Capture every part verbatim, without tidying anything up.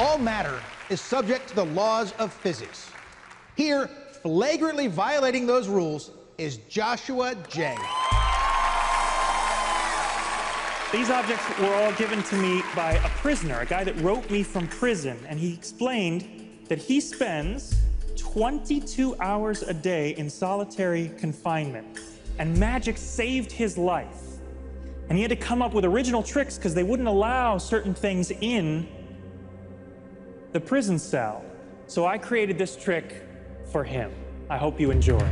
all matter is subject to the laws of physics. Here, flagrantly violating those rules, is Joshua J. These objects were all given to me by a prisoner, a guy that wrote me from prison, and he explained that he spends twenty-two hours a day in solitary confinement, and magic saved his life. And he had to come up with original tricks because they wouldn't allow certain things in the prison cell. So I created this trick for him. I hope you enjoy.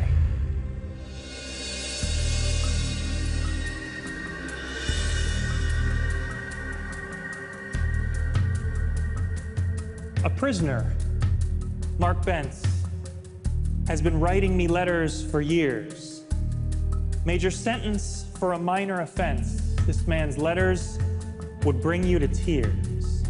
A prisoner, Mark Bentz, has been writing me letters for years. Major sentence for a minor offense. This man's letters would bring you to tears.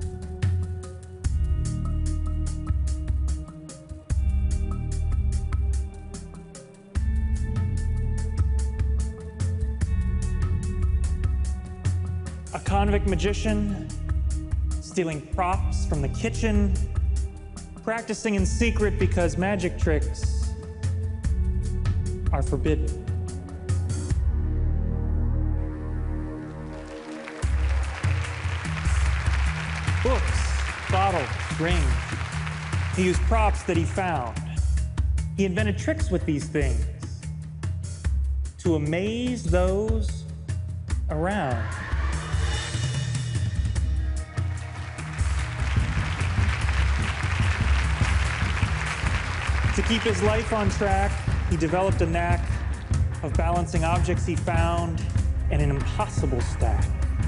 A convict magician, stealing props from the kitchen, practicing in secret because magic tricks are forbidden. Books, bottles, rings. He used props that he found. He invented tricks with these things to amaze those around. To keep his life on track, he developed a knack of balancing objects he found in an impossible stack.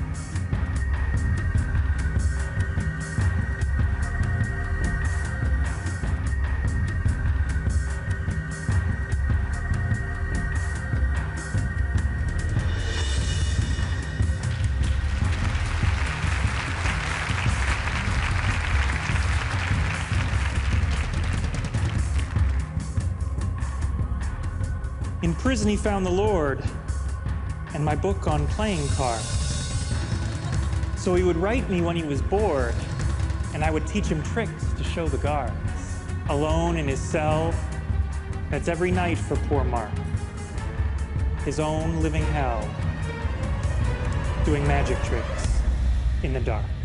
In prison, he found the Lord and my book on playing cards. So he would write me when he was bored, and I would teach him tricks to show the guards. Alone in his cell, that's every night for poor Mark. His own living hell, doing magic tricks in the dark.